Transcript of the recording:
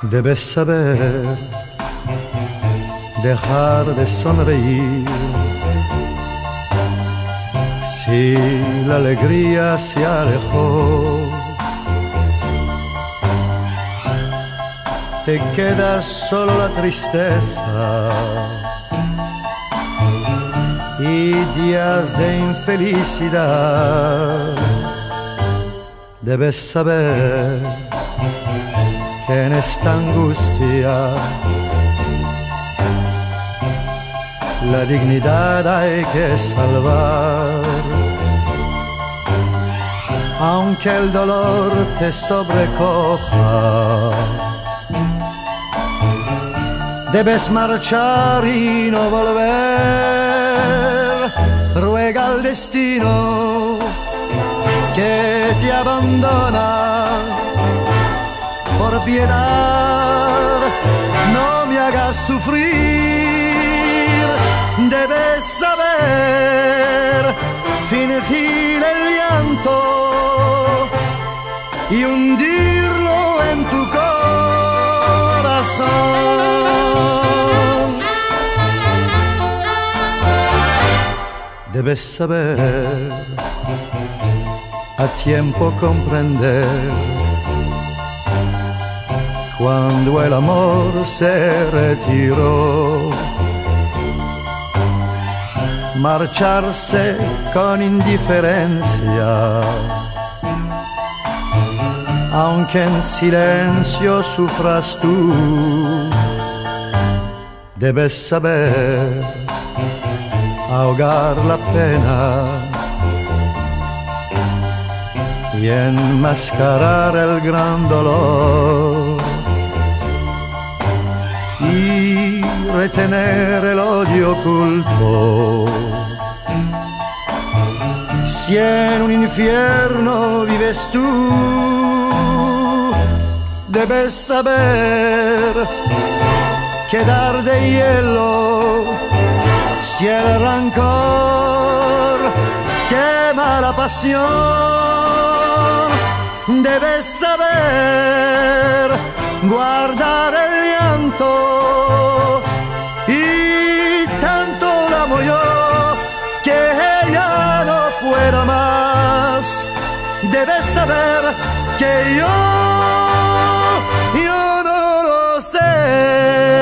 Debes saber dejar de sonreír si la alegría se alejó. Te queda solo la tristeza y días de infelicidad. Debes saber que en esta angustia la dignidad hay que salvar. Aunque el dolor te sobrecoja, debes marchar y no volver. Ruega al destino que te abandona. Por piedad, no me hagas sufrir. Debes saber fingir el llanto y hundirlo en tu corazón. Debes saber a tiempo comprender cuando el amor se retiró. Marcharse con indiferencia, aunque en silencio sufras tú. Debes saber ahogar la pena y enmascarar el gran dolor y retener el odio oculto. Si en un infierno vives tú, debes saber quedar de hielo. Si el rancor quema la pasión, debes saber guardar el llanto. Y tanto la amo yo que ella no pueda más. Debes saber que yo no lo sé.